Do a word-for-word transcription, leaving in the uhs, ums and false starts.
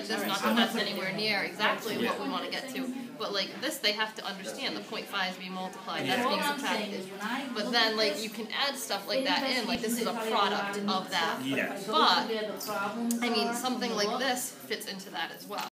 like this, not that that's anywhere near exactly what we want to get to, but like this they have to understand the point five is being multiplied, that's being subtracted. But then like you can add stuff like that in, like this is a product of that. Yes. But I mean something like this fits into that as well.